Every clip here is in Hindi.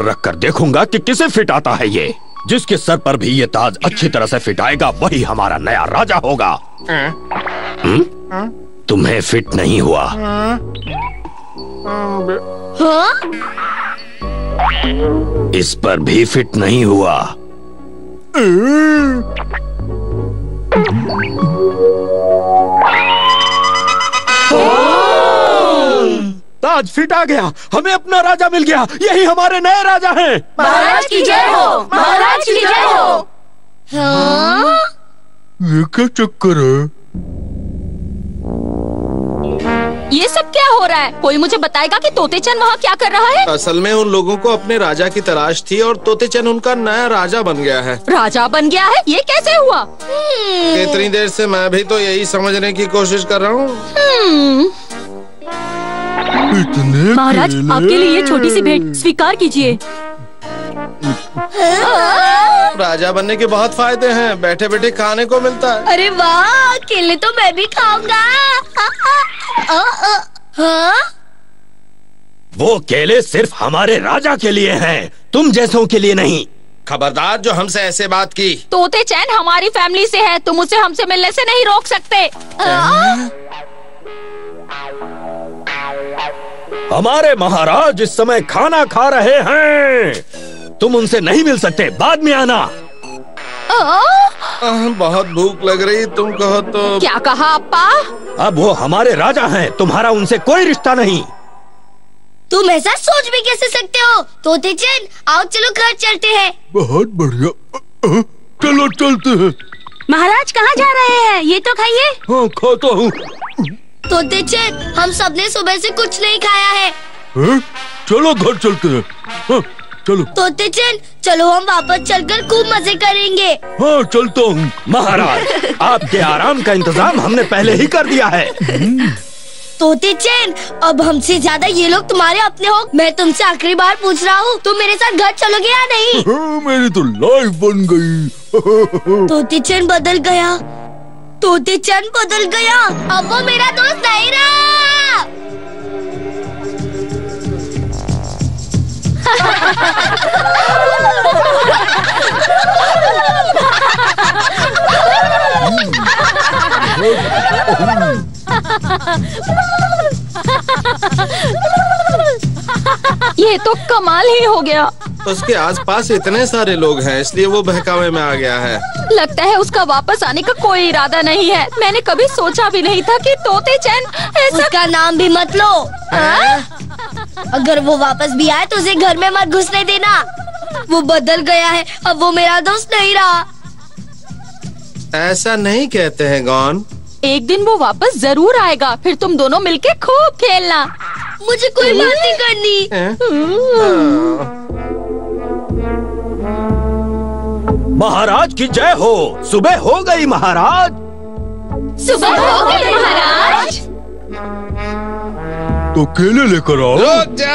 रखकर देखूंगा कि किसे फिट आता है ये। जिसके सर पर भी ये ताज अच्छी तरह से फिट आएगा वही हमारा नया राजा होगा। तुम्हें फिट नहीं हुआ। इस पर भी फिट नहीं हुआ। ताज फिट आ गया, हमें अपना राजा मिल गया। यही हमारे नए राजा हैं। महाराज की जय हो, महाराज की जय हो। हाँ? ये क्या चक्कर है? ये सब क्या हो रहा है? कोई मुझे बताएगा कि तोतेचन वहाँ क्या कर रहा है? असल में उन लोगों को अपने राजा की तलाश थी और तोतेचन उनका नया राजा बन गया है। राजा बन गया है? ये कैसे हुआ? इतनी देर से मैं भी तो यही समझने की कोशिश कर रहा हूँ। महाराज, आपके लिए ये छोटी सी भेंट स्वीकार कीजिए। राजा बनने के बहुत फायदे हैं। बैठे बैठे खाने को मिलता है। अरे वाह, केले तो मैं भी खाऊंगा। हाँ? वो केले सिर्फ हमारे राजा के लिए हैं, तुम जैसों के लिए नहीं। खबरदार जो हमसे ऐसे बात की। तोतेचन हमारी फैमिली से है, तुम उसे हमसे मिलने से नहीं रोक सकते। हमारे महाराज इस समय खाना खा रहे हैं, तुम उनसे नहीं मिल सकते। बाद में आना। बहुत भूख लग रही, तुम कहो तो। क्या कहा अप्पा? अब वो हमारे राजा हैं, तुम्हारा उनसे कोई रिश्ता नहीं। तुम ऐसा सोच भी कैसे सकते हो? तोतेचन, आओ चलो घर चलते हैं। बहुत बढ़िया, चलो चलते हैं। महाराज कहाँ जा रहे हैं? ये तो खाइए। हाँ, खाता हूँ। तोतेचन, हम सबने सुबह से कुछ नहीं खाया है। चलो घर चलते हैं। हाँ, चलो। तोतेचन, चलो हम वापस चलकर खूब मजे करेंगे। हाँ, चलता हूँ। महाराज, आपके आराम का इंतजाम हमने पहले ही कर दिया है। तोतेचन, अब हमसे ज्यादा ये लोग तुम्हारे अपने हो। मैं तुमसे आखिरी बार पूछ रहा हूँ, तुम मेरे साथ घर चलोगे या नहीं? मेरी तो लाइफ बन गई। तोतेचन बदल गया। तोतेचन बदल गया। अब वो मेरा दोस्त नहीं रहा। ये तो कमाल ही हो गया। उसके आसपास इतने सारे लोग हैं, इसलिए वो बहकावे में आ गया है। लगता है उसका वापस आने का कोई इरादा नहीं है। मैंने कभी सोचा भी नहीं था कि तोतेचन ऐसा। उसका नाम भी मत लो। अगर वो वापस भी आए तो उसे घर में मत घुसने देना। वो बदल गया है, अब वो मेरा दोस्त नहीं रहा। ऐसा नहीं कहते हैं गॉन। एक दिन वो वापस जरूर आएगा, फिर तुम दोनों मिलके खूब खेलना। मुझे कोई बात नहीं करनी। महाराज की जय हो। सुबह हो गई महाराज। सुबह हो गई महाराज। तो केले लेकर आओ। रुक जा,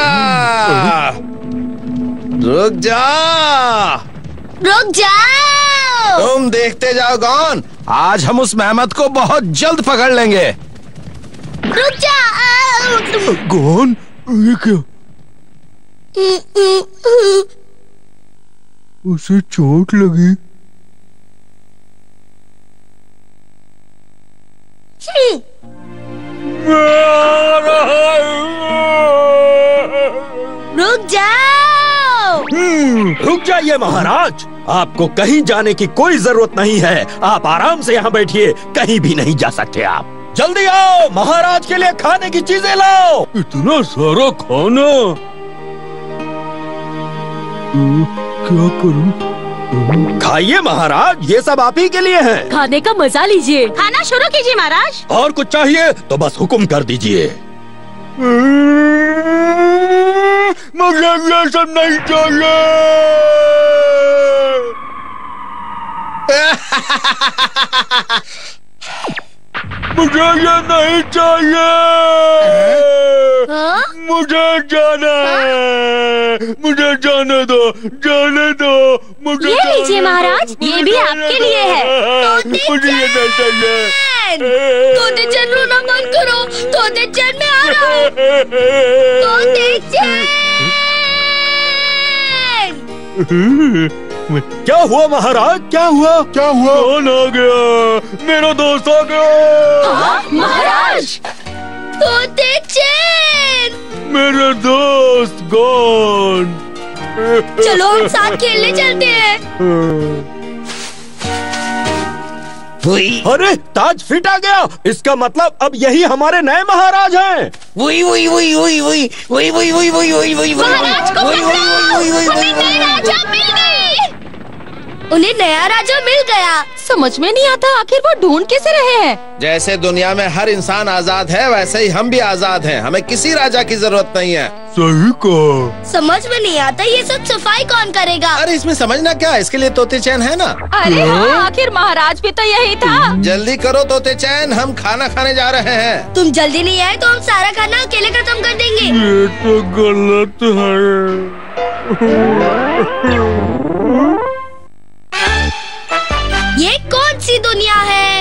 रुक जा, रुक जाओ। तुम देखते जाओ गॉन। आज हम उस मेहमत को बहुत जल्द पकड़ लेंगे। रुक जा। गॉन, ये क्या? उसे चोट लगी। रुक जाओ। रुक जाइए महाराज, आपको कहीं जाने की कोई जरूरत नहीं है। आप आराम से यहाँ बैठिए, कहीं भी नहीं जा सकते आप। जल्दी आओ, महाराज के लिए खाने की चीजें लाओ। इतना सारा खाना, क्या करूं? खाइए महाराज, ये सब आप ही के लिए है। खाने का मजा लीजिए। खाना शुरू कीजिए महाराज। और कुछ चाहिए तो बस हुक्म कर दीजिए। मुझे ये सब नहीं चाहिए। मुझे ये नहीं चाहिए। मुझे जाना है। मुझे जाने दो, जाने दो। मुझे ये लीजिए महाराज, ये भी आपके लिए है। मुझे ये नहीं चाहिए। तोतेचन, रोना बंद करो। तोतेचन, मैं आ रहा हूँ। तोतेचन। क्या हुआ महाराज, क्या हुआ? क्या हुआ? कौन आ गया? मेरा दोस्त आ गया। महाराज! तोते चैन! मेरा दोस्त गॉन। चलो हम साथ खेलने चलते हैं। अरे ताज फिट आ गया, इसका मतलब अब यही हमारे नए महाराज हैं। महाराज को पकड़ो! हमें नए राजा मिल गए। उन्हें नया राजा मिल गया। समझ में नहीं आता आखिर वो ढूंढ कैसे रहे हैं। जैसे दुनिया में हर इंसान आजाद है, वैसे ही हम भी आजाद हैं। हमें किसी राजा की जरूरत नहीं है। सही कहा। समझ में नहीं आता ये सब सफाई कौन करेगा? अरे इसमें समझना क्या, इसके लिए तोते चैन है ना। अरे हाँ, आखिर महाराज भी तो यही था। जल्दी करो तोते चैन, हम खाना खाने जा रहे हैं। तुम जल्दी नहीं आए तो हम सारा खाना अकेले खत्म कर देंगे। ये तो गलत है। ये कौन सी दुनिया है?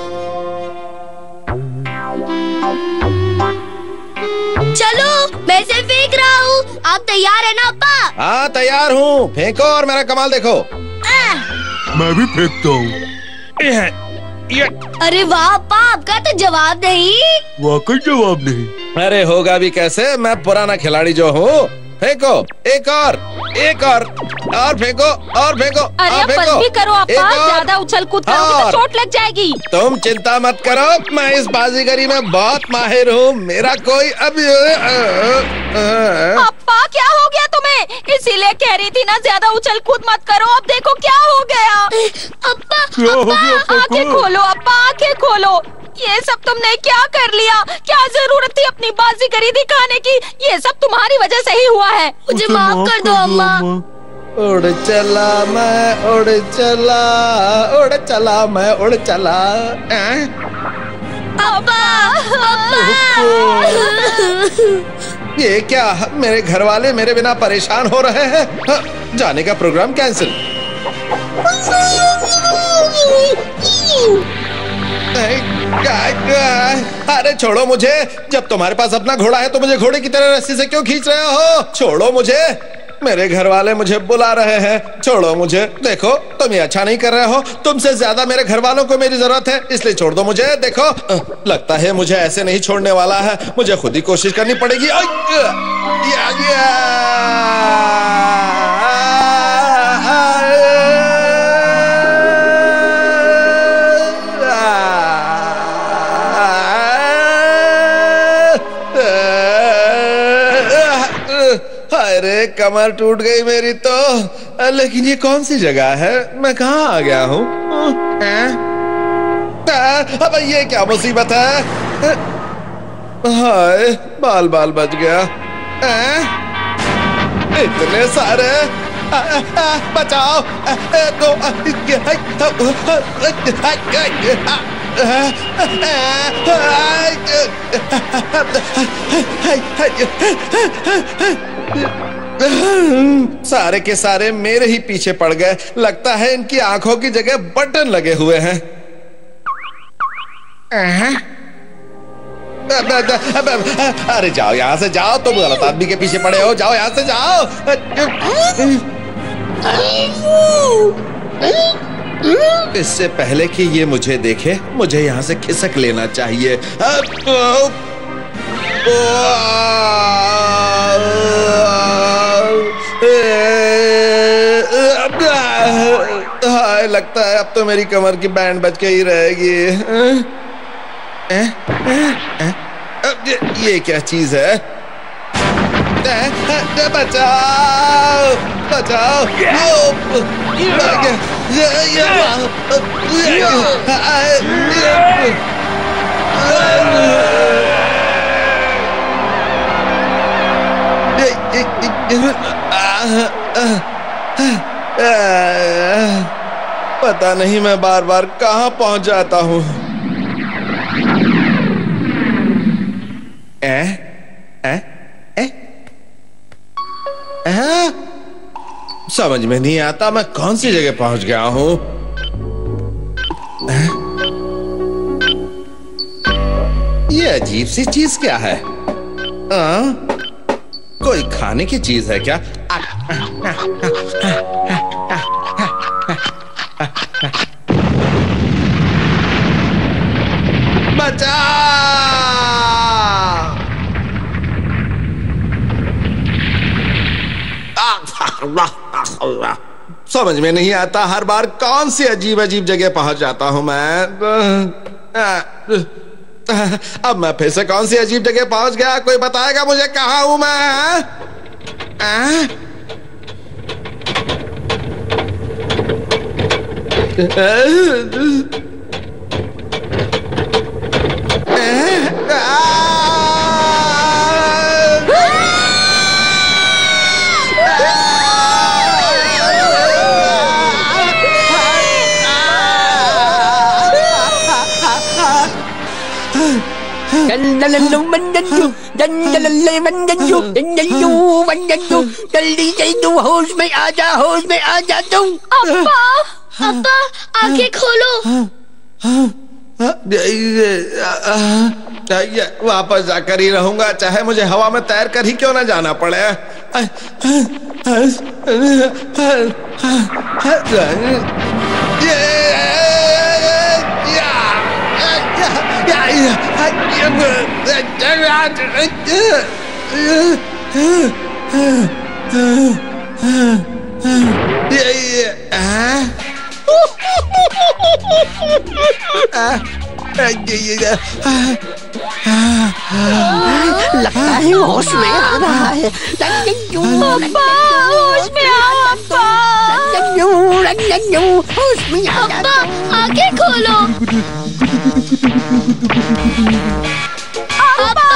चलो मैं इसे फेंक रहा हूँ। आप तैयार है ना अप्पा? हाँ तैयार हूँ, फेंको और मेरा कमाल देखो। मैं भी फेंकता हूँ। अरे वाह अप्पा, आपका तो जवाब नहीं। वाकई जवाब नहीं। अरे होगा भी कैसे, मैं पुराना खिलाड़ी जो हूँ। फेंको, एक और फेंको और फेंको। अरे अब बस भी करो अप्पा, ज्यादा उछल कूद करोगे तो चोट लग जाएगी। तुम चिंता मत करो, मैं इस बाजीगरी में बहुत माहिर हूँ। मेरा कोई अब अप्पा क्या हो गया तुम्हें? इसीलिए कह रही थी ना ज्यादा उछल कूद मत करो। अब देखो क्या हो गया। अप्पा क्या हो गया? आंखें खोलो अप्पा, आंखें खोलो। ये सब तुमने क्या कर लिया? क्या जरूरत थी अपनी बाजीगरी दिखाने की? ये सब तुम्हारी वजह से ही हुआ है। मुझे माफ कर दो अम्मा। उड़ चला मैं उड़ चला, उड़ चला मैं उड़ चला। अप्पा ये क्या, मेरे घर वाले मेरे बिना परेशान हो रहे हैं। जाने का प्रोग्राम कैंसिल। अरे छोड़ो मुझे, जब तुम्हारे पास अपना घोड़ा है तो मुझे घोड़े की तरह रस्सी से क्यों खींच रहे हो? छोड़ो मुझे, मेरे घर वाले मुझे बुला रहे हैं। छोड़ो मुझे। देखो तुम ये अच्छा नहीं कर रहे हो, तुमसे ज्यादा मेरे घर वालों को मेरी जरूरत है, इसलिए छोड़ दो मुझे। देखो लगता है मुझे ऐसे नहीं छोड़ने वाला है, मुझे खुद ही कोशिश करनी पड़ेगी। अरे कमर टूट गई मेरी तो। लेकिन ये कौन सी जगह है, मैं कहाँ आ गया हूँ? अब ये क्या मुसीबत है? हाय बाल बाल बच गया। इतने सारे, बचाओ। सारे के सारे मेरे ही पीछे पड़ गए। लगता है इनकी आंखों की जगह बटन लगे हुए हैं। अरे जाओ यहाँ से जाओ, तुम गलत आदमी के पीछे पड़े हो। जाओ यहाँ से जाओ। इससे पहले कि ये मुझे देखे, मुझे यहाँ से खिसक लेना चाहिए। हाय लगता है अब तो मेरी कमर की बैंड बच के ही रहेगी। ये क्या चीज है? बचाओ बचाओ। पता नहीं मैं बार बार कहाँ पहुंच जाता हूँ। समझ में नहीं आता मैं कौन सी जगह पहुंच गया हूँ। ये अजीब सी चीज क्या है? कोई खाने की चीज है क्या? समझ में नहीं आता हर बार कौन सी अजीब अजीब जगह पहुंच जाता हूं मैं। अब मैं फिर से कौन सी अजीब जगह पहुंच गया? कोई बताएगा मुझे कहां हूं मैं? होश में आजा, होश में आजा तू। अब्बा, अब्बा आंखें खोलो। वापस जाकर ही रहूंगा, चाहे मुझे हवा में तैर कर ही क्यों ना जाना पड़े। लगता है होश में आ रहा है। अब्बा, होश में आओ अब्बा। होश में आ जा। अब्बा आंखें खोलो। अब्बा।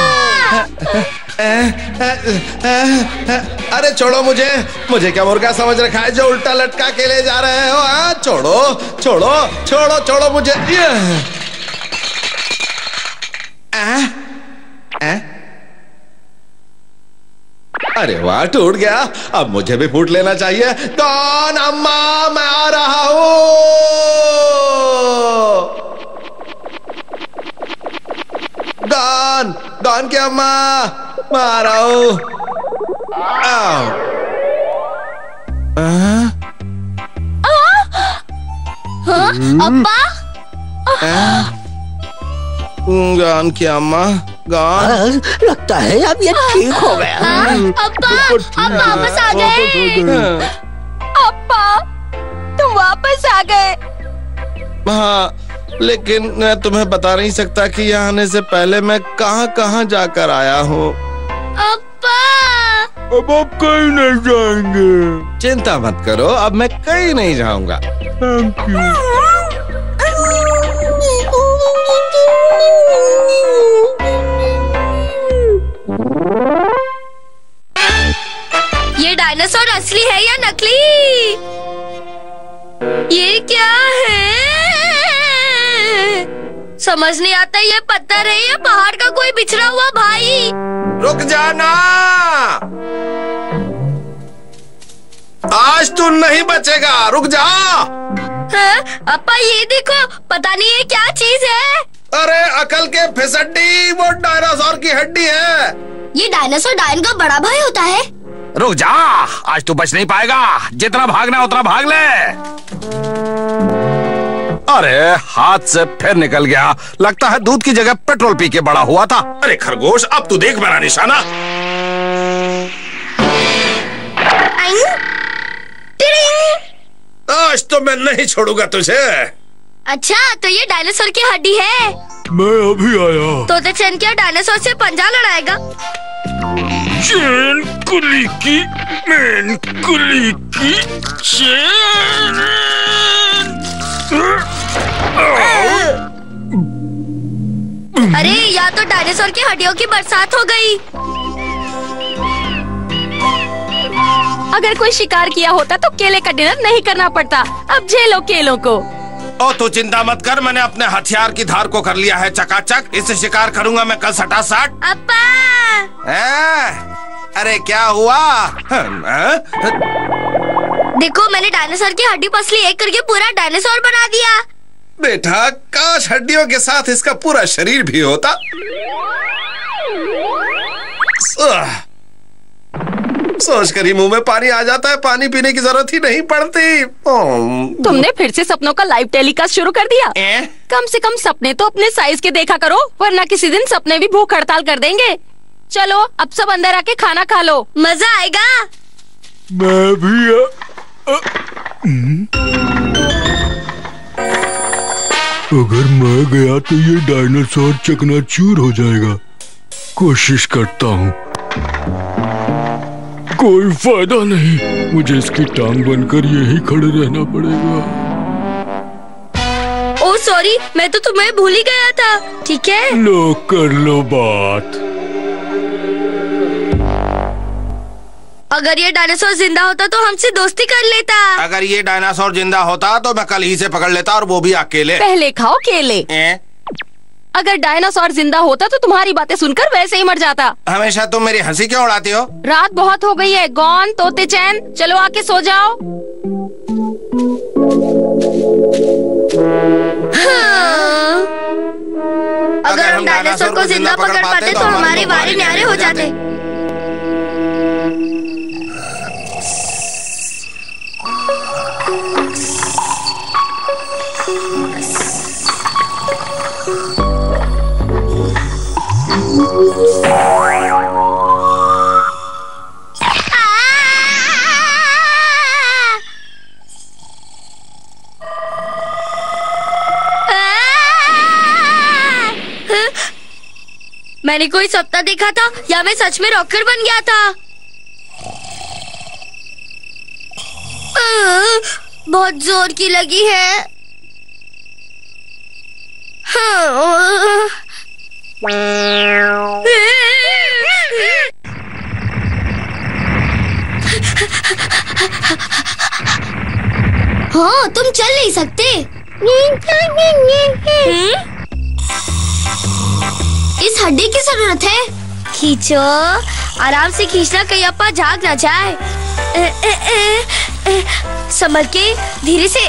अरे छोड़ो मुझे, मुझे क्या मुर्गा समझ रखा है जो उल्टा लटका के ले जा रहे हो? छोड़ो छोड़ो छोड़ो छोड़ो मुझे। अरे वाह, टूट गया। अब मुझे भी फूट लेना चाहिए। कौन? अम्मा, मैं आ रहा हूं। गॉन गॉन क्या अम्मा, मैं आ रहा हूं। अब्बा गॉन क्या अम्मा, गॉन। लगता है अब ये ठीक हो गया। अब्बा आप वापस आ गए। अब्बा, तुम वापस आ गए। हाँ, लेकिन मैं तुम्हें बता नहीं सकता कि यहाँ आने से पहले मैं कहाँ कहाँ जाकर आया हूँ। अब्बा अब आप कहीं नहीं जाएंगे। चिंता मत करो, अब मैं कहीं नहीं जाऊंगा। Thank you. ये डायनासोर असली है या नकली? ये क्या है? समझ नहीं आता ये पत्थर है या पहाड़ का कोई बिछड़ा हुआ भाई। रुक जाना, आज तू नहीं बचेगा, रुक जा। हाँ? अप्पा ये देखो, पता नहीं ये क्या चीज है। अरे अकल के फिसड्डी, वो डायनासोर की हड्डी है। ये डायनासोर डायन का बड़ा भाई होता है। रुक जा, आज तू बच नहीं पाएगा। जितना भागना उतना भाग ले। अरे हाथ से फिर निकल गया। लगता है दूध की जगह पेट्रोल पी के बड़ा हुआ था। अरे खरगोश, अब तू देख मेरा निशाना। आज तो मैं नहीं छोड़ूंगा तुझे। अच्छा, तो ये डायनासोर की हड्डी है। मैं अभी आया। तो चैन क्या डायनासोर से पंजा लड़ाएगा? चैन कुली की, मैन कुली की चैन। अरे या तो डायनासोर की हड्डियों की बरसात हो गई। अगर कोई शिकार किया होता तो केले का डिनर नहीं करना पड़ता। अब झेलो केलों को। ओ तू चिंता मत कर, मैंने अपने हथियार की धार को कर लिया है चकाचक। इससे शिकार करूंगा मैं कल सटासट। अप्पा! अरे क्या हुआ? देखो, मैंने डायनासोर की हड्डी पसली एक करके पूरा डायनासोर बना दिया। बेटा, काश हड्डियों के साथ इसका पूरा शरीर भी होता। सोच कर ही मुंह में पानी आ जाता है। पानी पीने की जरूरत ही नहीं पड़ती। तुमने फिर से सपनों का लाइव टेलीकास्ट शुरू कर दिया। कम से कम सपने तो अपने साइज के देखा करो, वरना किसी दिन सपने भी भूख हड़ताल कर देंगे। चलो अब सब अंदर आके खाना खा लो, मजा आएगा। मैं भी अगर मैं गया तो ये डायनासोर चकनाचूर हो जाएगा। कोशिश करता हूँ। कोई फायदा नहीं, मुझे इसकी टांग बनकर यही खड़े रहना पड़ेगा। ओ सॉरी, मैं तो तुम्हें भूल ही गया था। ठीक है, लो कर लो बात। अगर ये डायनासोर जिंदा होता तो हमसे दोस्ती कर लेता। अगर ये डायनासोर जिंदा होता तो मैं कल ही से पकड़ लेता, और वो भी अकेले। पहले खाओ केले। अगर डायनासोर जिंदा होता तो तुम्हारी बातें सुनकर वैसे ही मर जाता। हमेशा तुम मेरी हंसी क्यों उड़ाती हो? रात बहुत हो गई है। गौन, तोते चैन, चलो आके सो जाओ। हाँ। अगर हम डायनासोर को जिंदा पकड़ पाते तो हमारे वारे न्यारे हो जाते। मैंने कोई सपना देखा था या मैं सच में रॉकेट बन गया था? बहुत जोर की लगी है। हाँ, तुम चल नहीं सकते। इस हड्डी की जरूरत है। खींचो, आराम से खींचना, कहीं अपा झाग ना जाए। संभल के, धीरे से।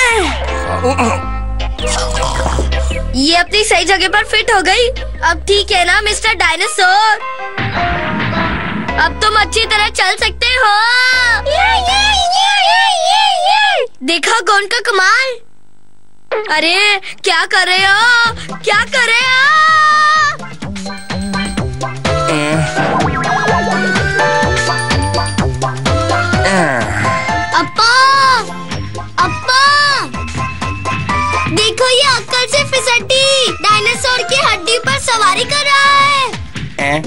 ये अपनी सही जगह पर फिट हो गई। अब ठीक है ना मिस्टर डायनासोर? अब तुम अच्छी तरह चल सकते हो। देखा कौन का कमाल? अरे क्या कर रहे हो? क्या कर रहे हो? अप्पा, अप्पा, देखो ये अक्कल से फिसड्डी डायनासोर की हड्डी पर सवारी कर रहा है।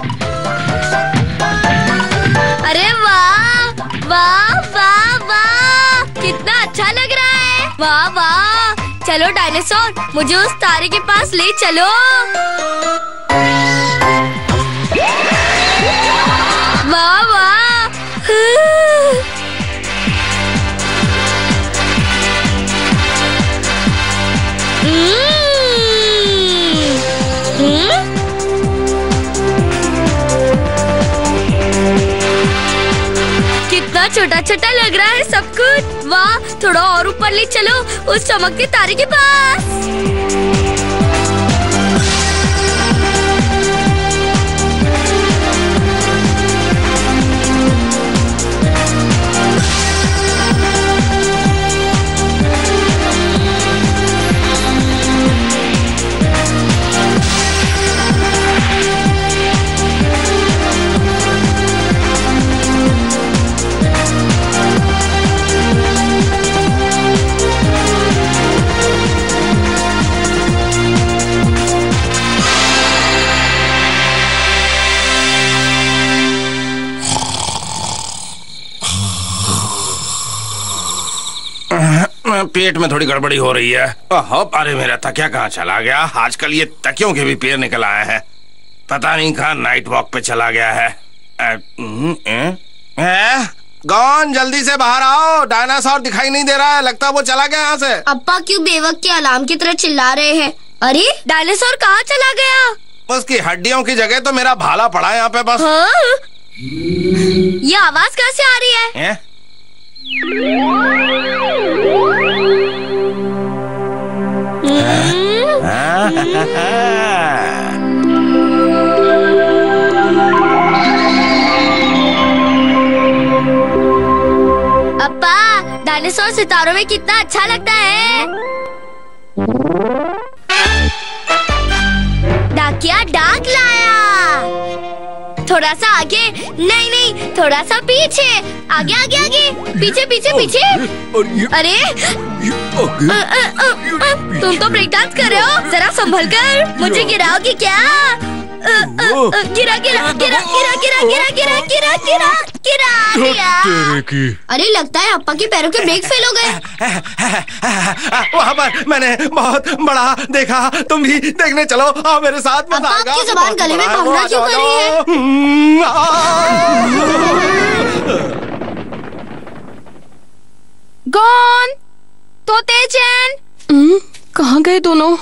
अरे वाह वाह वाह वाह, कितना अच्छा लग रहा है। वाह वाह, चलो डायनासोर, मुझे उस तारे के पास ले चलो। वाह वाह। कितना छोटा छोटा लग रहा है सब कुछ। वाह, थोड़ा और ऊपर ले चलो, उस चमकते तारे के पास। पेट में थोड़ी गड़बड़ी हो रही है। अरे मेरा तकिया कहाँ चला गया? आजकल ये तकियों के भी पैर निकल आए हैं। पता नहीं कहाँ नाइट वॉक पे चला गया है। गौन, जल्दी से बाहर आओ, डायनासोर दिखाई नहीं दे रहा है। लगता है वो चला गया यहाँ से। अप्पा क्यों बेवक्त के अलार्म की तरह चिल्ला रहे हैं? अरे डायनासोर कहाँ चला गया? उसकी हड्डियों की जगह तो मेरा भाला पड़ा है यहाँ पे बस। हाँ? ये आवाज कहाँ से आ रही है? अप्पा, डायनासोर सितारों में कितना अच्छा लगता है। डाकिया डाक लाया। थोड़ा थोड़ा सा आगे, नहीं नहीं थोड़ा सा पीछे, आगे आगे आगे, पीछे पीछे पीछे। अरे तुम तो ब्रेक डांस कर रहे हो, जरा संभल कर, मुझे गिराओगे क्या? गिरा गिरा गिरा गिरा गिरा गिरा गिरा गिरा गिरा गिरा गिरा। अरे लगता है अप्पा के पैरों के ब्रेक फेल हो गए। वहाँ पर मैंने बहुत बड़ा देखा, तुम भी देखने चलो, आओ मेरे साथ। अप्पा आपकी जुबान गले में भांगना क्यों कर रही है? गॉन, तोते चैन, कहाँ गए दोनों?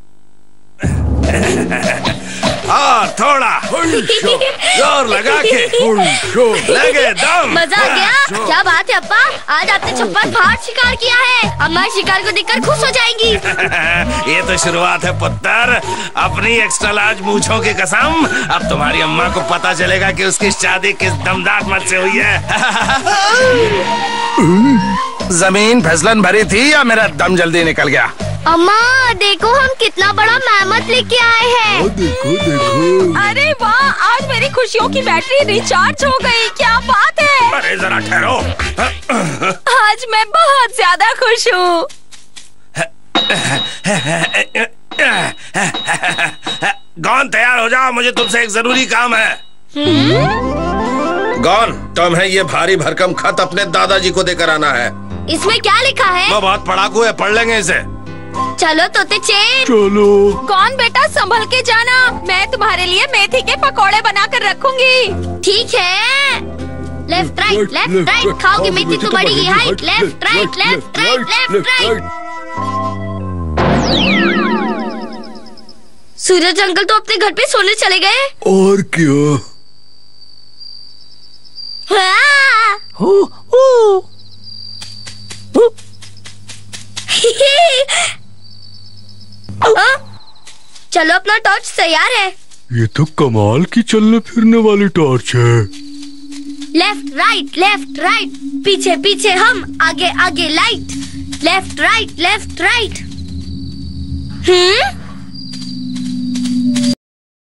हाँ, थोड़ा जोर लगा के लगे दम। मजा आ गया। क्या बात है अप्पा, आज आपने छप्पर फाड़ शिकार किया है। अम्मा शिकार को देखकर खुश हो जाएंगी। ये तो शुरुआत है पुत्र, अपनी एक्स्ट्रा लार्ज मूंछों की कसम। अब तुम्हारी अम्मा को पता चलेगा कि उसकी शादी किस दमदार मर्द से हुई है। जमीन फिसलन भरी थी या मेरा दम जल्दी निकल गया? अम्मा देखो हम कितना बड़ा मेहमत लेके आए हैं। देखो देखो। अरे वाह, आज मेरी खुशियों की बैटरी रिचार्ज हो गई। क्या बात है। अरे जरा ठहरो। आज मैं बहुत ज्यादा खुश हूँ। गॉन तैयार हो जाओ, मुझे तुमसे एक जरूरी काम है। गॉन, तुम्हें ये भारी भरकम खत अपने दादाजी को देकर आना है। इसमें क्या लिखा है? वो बहुत पढ़ाकू है, पढ़ लेंगे इसे। चलो तोते चैन। चलो। कौन बेटा, संभल के जाना, मैं तुम्हारे लिए मेथी के पकोड़े बनाकर रखूंगी। ठीक है। लेफ्ट राइट लेफ्ट राइट, खाओगे मेथी तो बढ़ेगी height. Left right left right left right. Suraj uncle तो अपने घर पे सोने चले गए। और क्या? चलो अपना टॉर्च तैयार है। ये तो कमाल की चलने फिरने वाली टॉर्च है। लेफ्ट राइट पीछे पीछे हम, आगे आगे लाइट। Left right